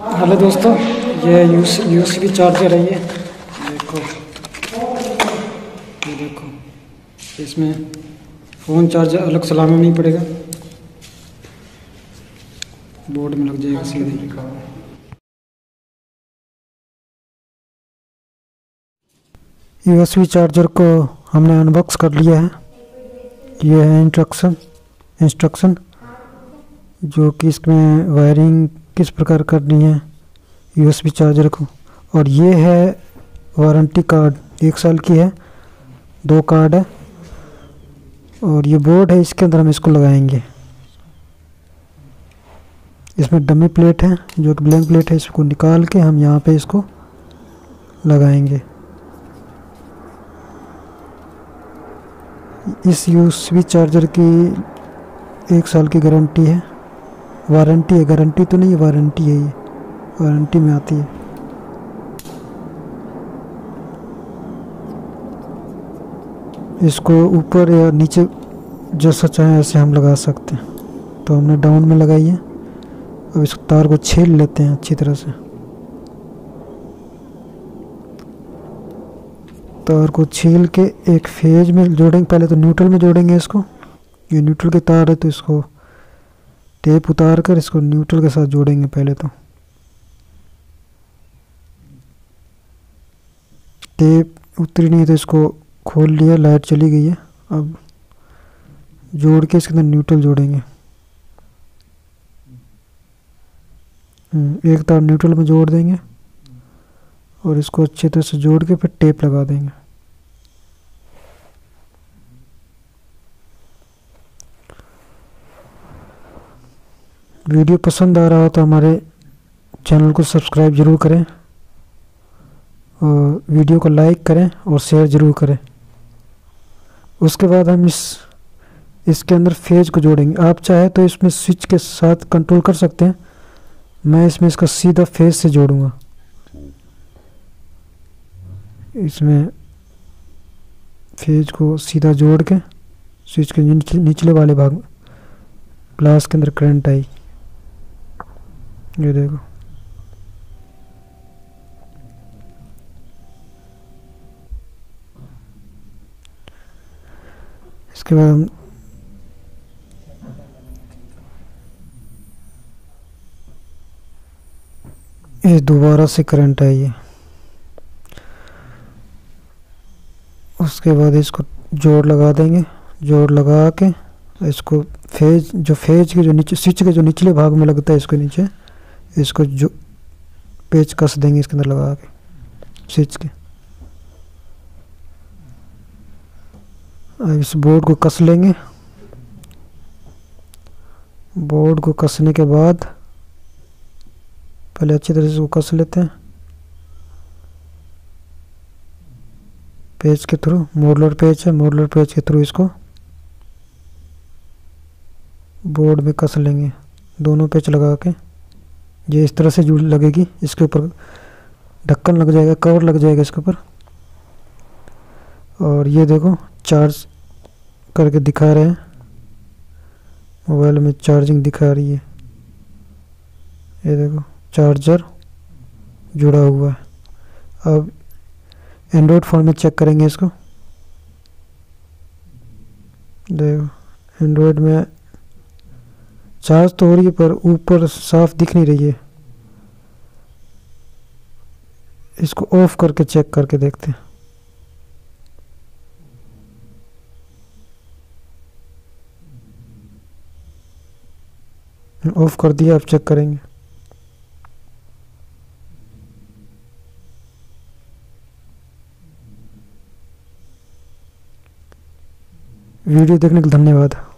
Hello दोस्तों, ये USB charger है। ये देखो, ये देखो, इसमें फ़ोन चार्जर अलग से लाना नहीं पड़ेगा, बोर्ड में लग जाएगा सीधे। यूएसबी चार्जर को हमने अनबॉक्स कर लिया है। ये है इंस्ट्रक्शन जो कि इसमें वायरिंग किस प्रकार करनी है यूएसबी चार्जर को। और ये है वारंटी कार्ड, 1 साल की है, 2 कार्ड है। और ये बोर्ड है, इसके अंदर हम इसको लगाएंगे। इसमें डमी प्लेट है जो कि ब्लैंक प्लेट है, इसको निकाल के हम यहाँ पे इसको लगाएंगे। इस यूएसबी चार्जर की 1 साल की गारंटी है, वारंटी है, गारंटी तो नहीं है, वारंटी है, ये वारंटी में आती है। इसको ऊपर या नीचे जैसा चाहे ऐसे हम लगा सकते हैं। तो हमने डाउन में लगाई है। अब इस तार को छील लेते हैं अच्छी तरह से। तार को छील के एक फेज में जोड़ेंगे। पहले तो न्यूट्रल में जोड़ेंगे इसको। ये न्यूट्रल के तार है तो इसको टेप उतार कर इसको न्यूट्रल के साथ जोड़ेंगे पहले तो। टेप उतरी नहीं तो इसको खोल लिया, लाइट चली गई है। अब जोड़ के इसके अंदर न्यूट्रल जोड़ेंगे। एक तार न्यूट्रल में जोड़ देंगे और इसको अच्छी तरह से जोड़ के फिर टेप लगा देंगे। वीडियो पसंद आ रहा हो तो हमारे चैनल को सब्सक्राइब ज़रूर करें और वीडियो को लाइक करें और शेयर ज़रूर करें। उसके बाद हम इसके अंदर फेज को जोड़ेंगे। आप चाहे तो इसमें स्विच के साथ कंट्रोल कर सकते हैं। मैं इसमें इसका सीधा फेज से जोड़ूंगा। इसमें फेज को सीधा जोड़ के स्विच के निचले वाले भाग में ग्लास के अंदर करंट आई, ये देखो। इसके बाद हम ये दोबारा से करंट आई है। उसके बाद इसको जोड़ लगा देंगे। जोड़ लगा के इसको फेज के जो नीचे स्विच के जो निचले भाग में लगता है इसको नीचे इसको जो पेच कस देंगे इसके अंदर लगा के स्विच के। अब इस बोर्ड को कस लेंगे। बोर्ड को कसने के बाद पहले अच्छी तरह से इसको कस लेते हैं पेच के थ्रू। मॉडलर पेच है, मॉडलर पेच के थ्रू इसको बोर्ड में कस लेंगे। दोनों पेच लगा के ये इस तरह से जुड़ लगेगी। इसके ऊपर ढक्कन लग जाएगा, कवर लग जाएगा इसके ऊपर। और ये देखो चार्ज करके दिखा रहे हैं, मोबाइल में चार्जिंग दिखा रही है। ये देखो चार्जर जुड़ा हुआ है। अब एंड्रॉयड फ़ोन में चेक करेंगे इसको। देखो एंड्रॉयड में चार्ज तो हो रही है पर ऊपर साफ दिख नहीं रही है। इसको ऑफ करके चेक करके देखते हैं। ऑफ कर दिया, अब चेक करेंगे। वीडियो देखने के लिए धन्यवाद।